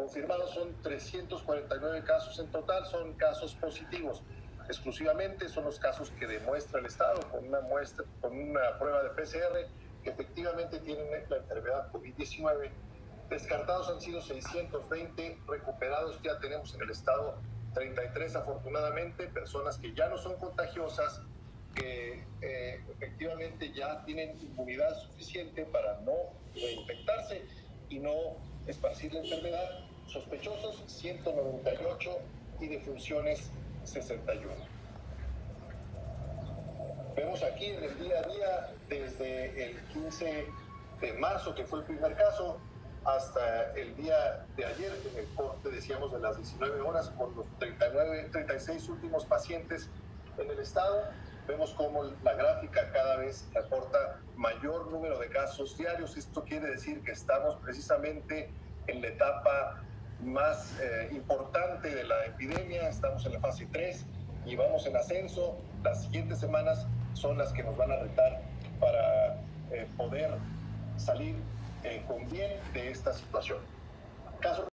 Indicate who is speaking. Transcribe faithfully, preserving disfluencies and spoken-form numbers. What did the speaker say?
Speaker 1: confirmados son trescientos cuarenta y nueve casos en total, son casos positivos. Exclusivamente son los casos que demuestra el Estado con una muestra, con una prueba de P C R que efectivamente tienen la enfermedad COVID diecinueve. Descartados han sido seiscientos veinte, recuperados ya tenemos en el Estado treinta y tres afortunadamente, personas que ya no son contagiosas, que eh, efectivamente ya tienen inmunidad suficiente para no reinfectarse y no esparcir la enfermedad. Sospechosos ciento noventa y ocho y defunciones sesenta y uno. Vemos aquí en el día a día, desde el quince de marzo, que fue el primer caso, hasta el día de ayer, en el corte, decíamos, de las diecinueve horas, con los treinta y nueve, treinta y seis últimos pacientes en el estado. Vemos cómo la gráfica cada vez reporta mayor número de casos diarios. Esto quiere decir que estamos precisamente en la etapa más eh, importante de la epidemia. Estamos en la fase tres y vamos en ascenso. Las siguientes semanas son las que nos van a retar para eh, poder salir eh, con bien de esta situación. Caso